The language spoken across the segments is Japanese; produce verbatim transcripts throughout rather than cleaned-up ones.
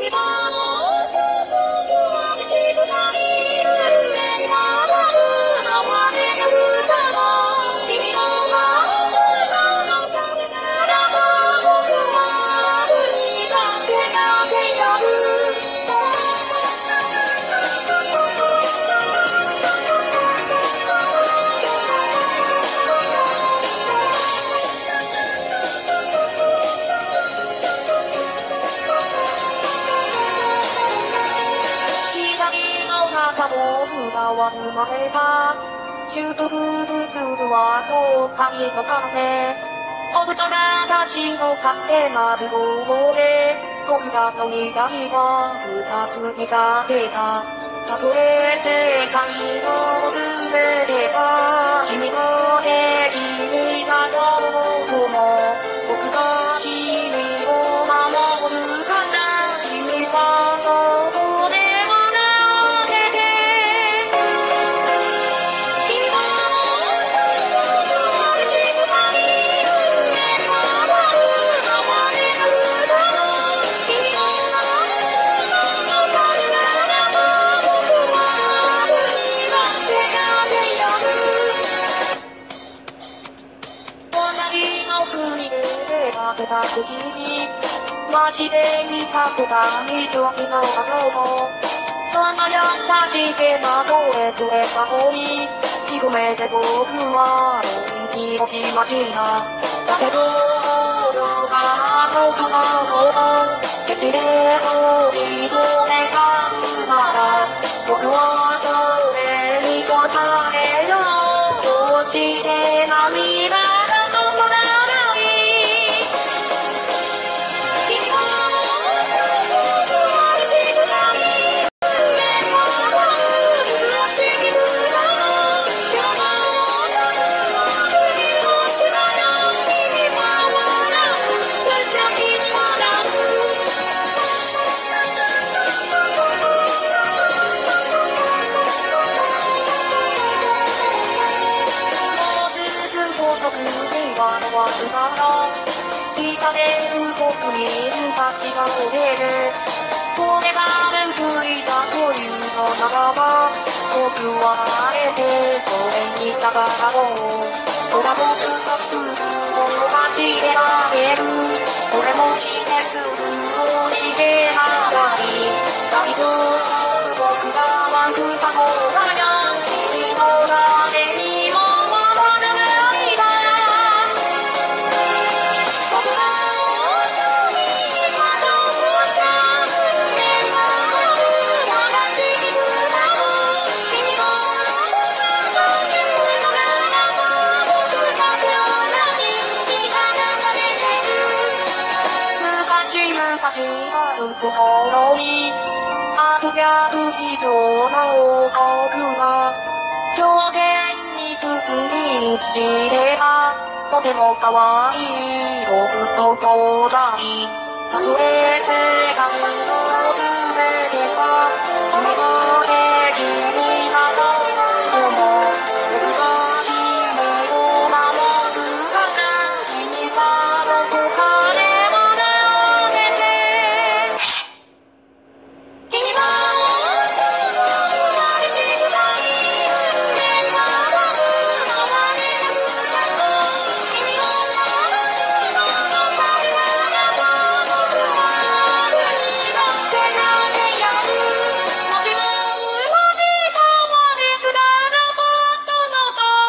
は生まれたシュートフルスルは後悔の鐘おぶとがたちの勝手なずどで僕らの未来は二つにされたたとえ世界の全てが君の敵になろうとも僕が君を守るから君はそうで出た時に街で見た途端に興味のあのもそんな優しげな声くれたのに引き込めて僕は気持ちましただけど俺が僕のこと決して追い止めがなら僕はそれに答えようどうして涙が止まらない痛める国民たちが怯える骨が報いたというのならば僕はあえてそれに逆らおうほら僕がするのを走れられる俺もしてするのに出なさい大丈夫僕らは双子だよ君の誰にも渡らないだ昔あるところにあふれる人の王国が上限に君臨してたとても可愛い僕の兄弟たとえ世界の全てが君の敵になろうとも僕が君を守るから君はどこかでもしも生まれ変われたらばその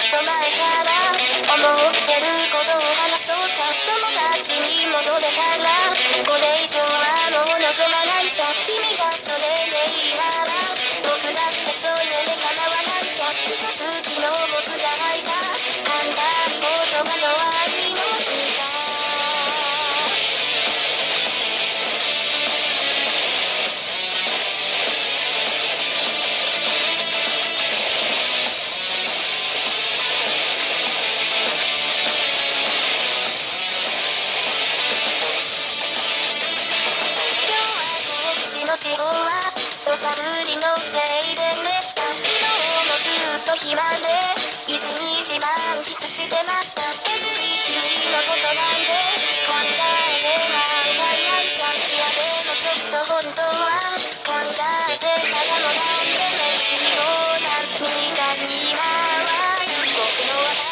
と前から思ってることを話そうか。友達に戻れたらこれ以上はもう望まないさ。君がそれでいいなら僕だってそれで構わないさ。嘘つきの僕が吐いたあんたに言葉の愛の歌。地方は土砂降りの晴天でした。昨日もずっと暇で一日満喫してました。別に君のことなんて考えてなんかいないさ。いやでもちょっと本当は考えてたかもなんでね。君を何かに回る僕の頭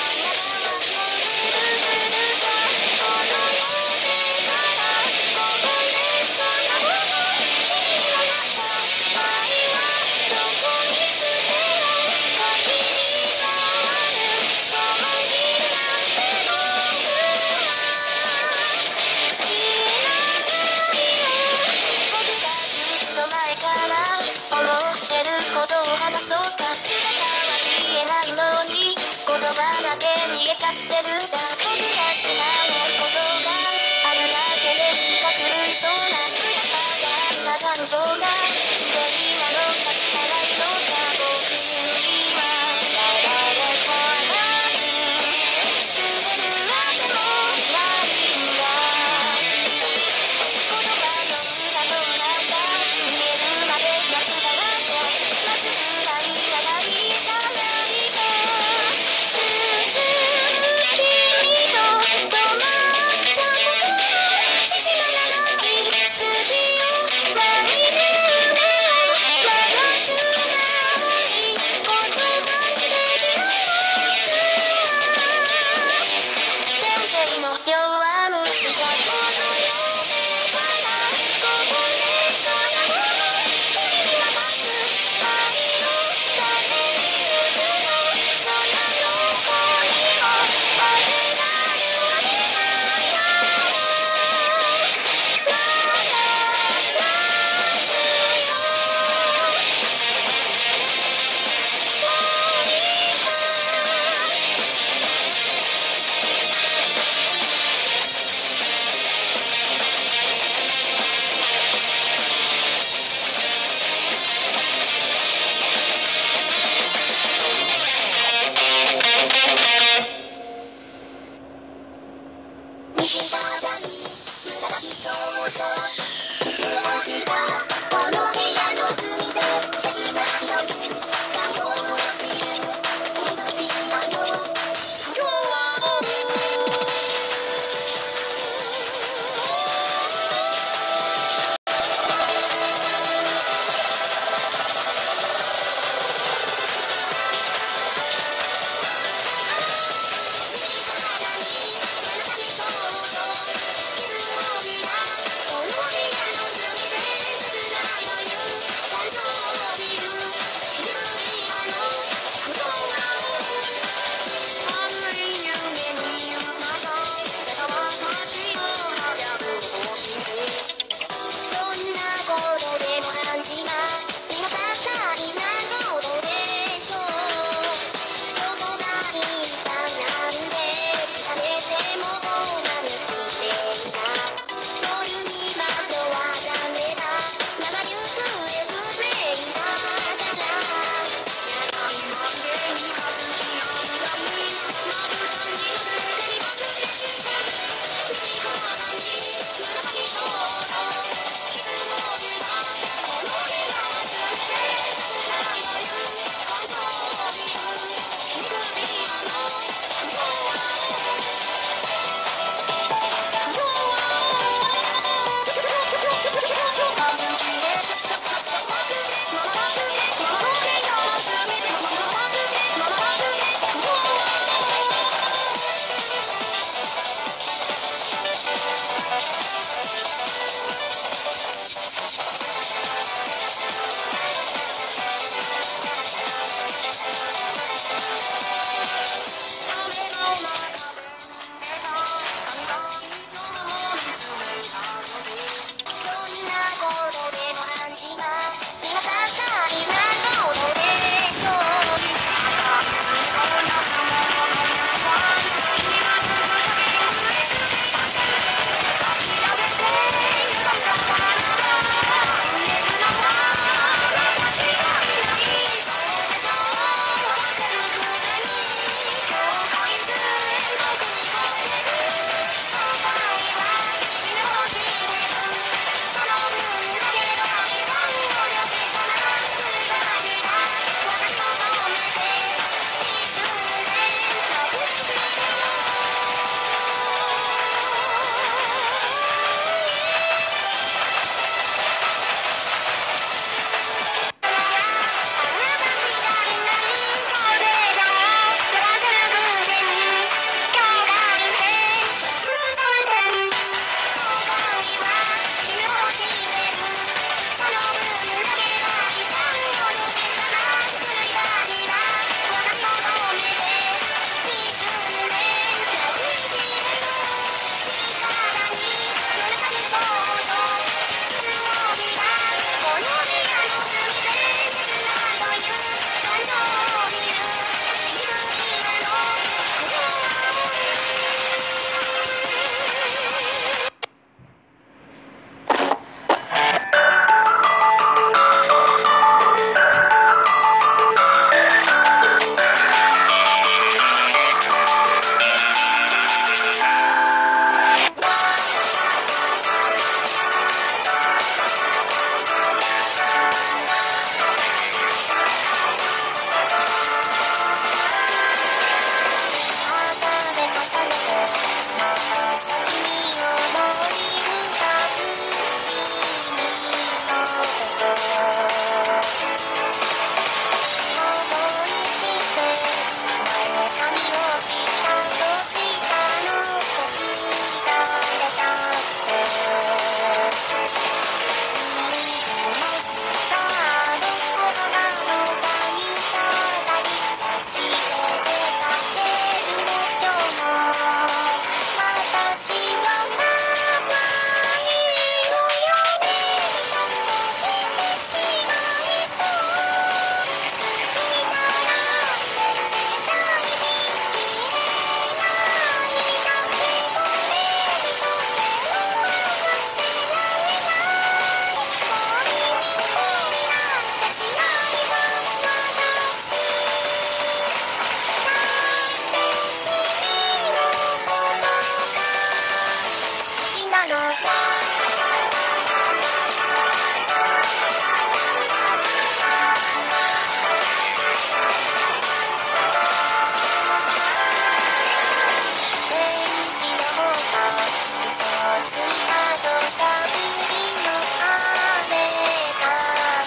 そうか。姿は見えないのに言葉だけ見えちゃってるんだ。僕が知らないことがあるだけで気が狂いそうなぶら下がった感情が綺麗なのか汚いのか。僕には流れ変わらず捨てるわけもないんだ。言葉の裏の中見えるまで夏がらせ夏くらい長いじゃないか。進む君と止まった僕の縮まらない好きをない夢を流すない言葉にできない僕は天性の弱虫さ。この世からこぼれそうなもの君に渡す愛のために渦の空の恋をあげられるわけないならまだ待つよもういいか。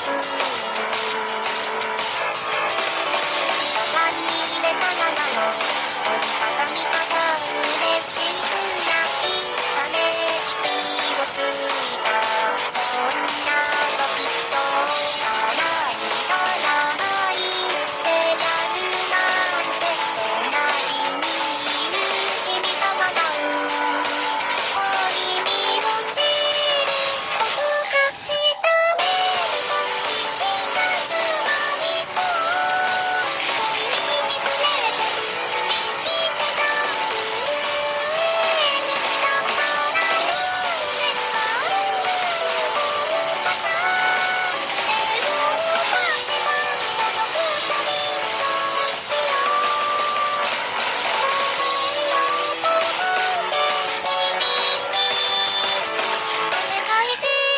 れたななの折りたたみ傘嬉しくないため息をついたそんな時そう叶い叶いってやるなんて隣にいる君とまだ恋に落ちるおかしたね気がつまりそう恋に触れて生きてただから夢が重さ手を伸ばせば届くたびどうしよう世界中